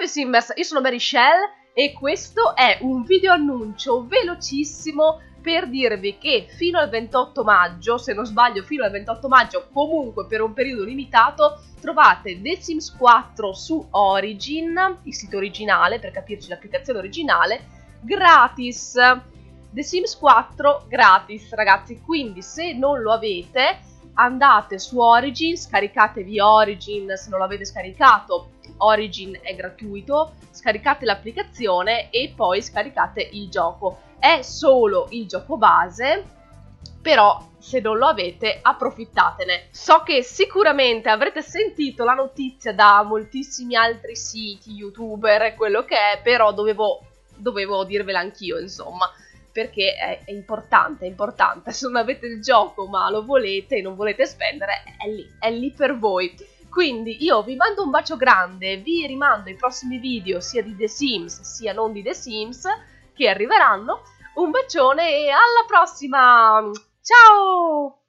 Simmers, io sono Mary Shell e questo è un video annuncio velocissimo per dirvi che fino al 28 maggio, se non sbaglio fino al 28 maggio, comunque per un periodo limitato, trovate The Sims 4 su Origin, il sito originale, per capirci l'applicazione originale, gratis. The Sims 4 gratis, ragazzi, quindi se non lo avete andate su Origin, scaricatevi Origin se non l'avete scaricato. Origin è gratuito, scaricate l'applicazione e poi scaricate il gioco. È solo il gioco base, però se non lo avete approfittatene. So che sicuramente avrete sentito la notizia da moltissimi altri siti, youtuber e quello che è, però dovevo dirvela anch'io, insomma, perché è importante, è importante. Se non avete il gioco ma lo volete e non volete spendere, è lì per voi. Quindi io vi mando un bacio grande, vi rimando ai prossimi video sia di The Sims sia non di The Sims che arriveranno. Un bacione e alla prossima! Ciao!